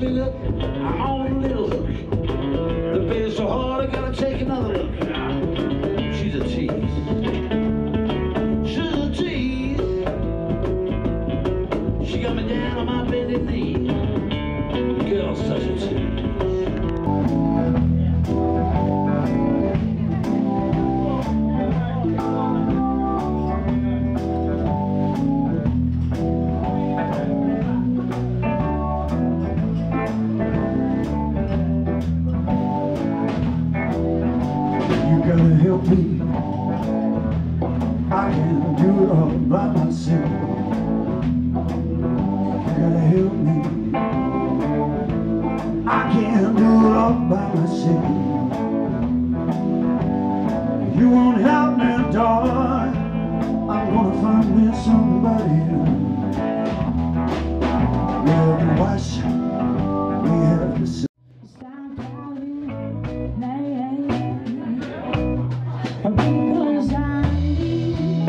me look, I'm on a little hook. The bed's so hard, I gotta take another look. She's a tease. She's a tease. She got me down on my bended knee. The girl's such a tease. Gotta help me, I can't do it all by myself. You gotta help me, I can't do it all by myself. You won't help me, darling, I'm gonna find me somebody else. Well, can watch we have to say. Because I need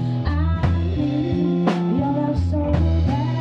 your love so bad.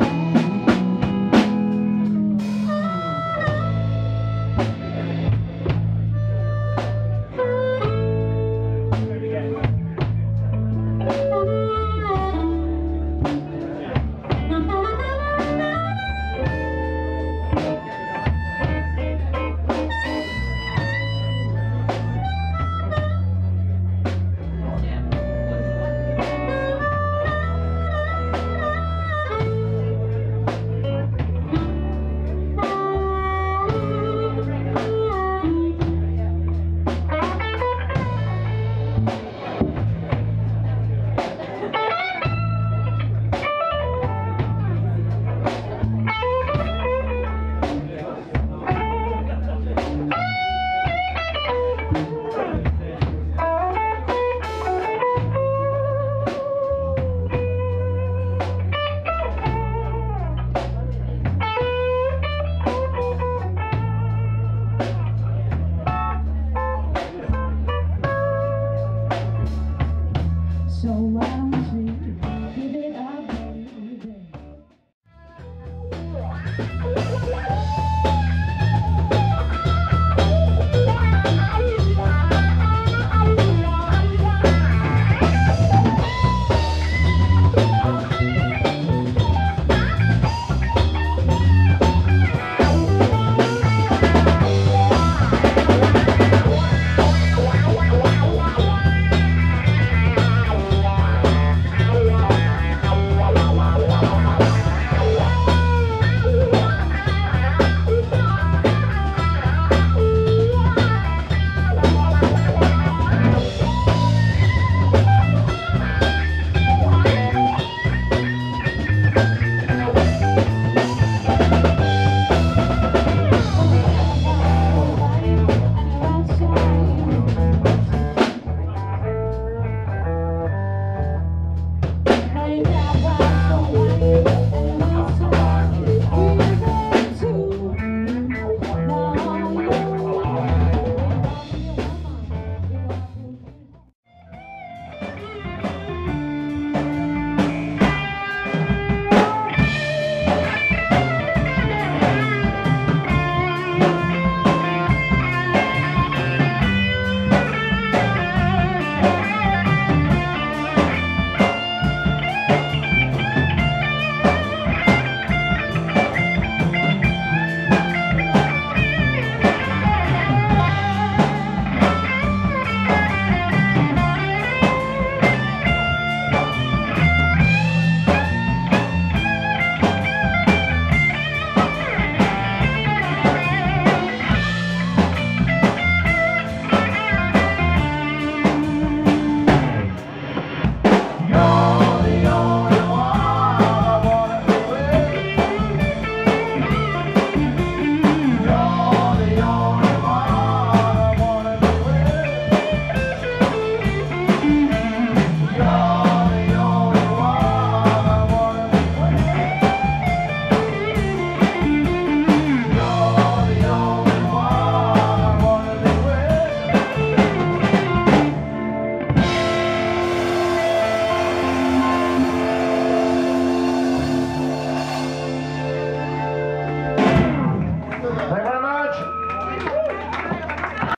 So why don't you give it